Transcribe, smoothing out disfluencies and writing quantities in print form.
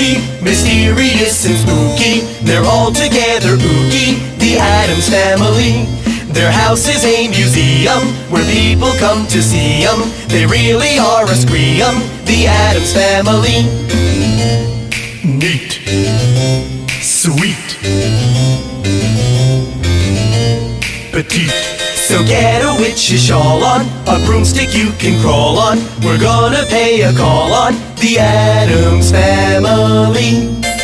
Oogie, mysterious and spooky. They're all together oogie, the Addams Family. Their house is a museum where people come to see 'em. They really are a scream, the Addams Family. Neat, sweet, petite. So get a witch's shawl on, a broomstick you can crawl on. We're gonna pay a call on the Addams Family.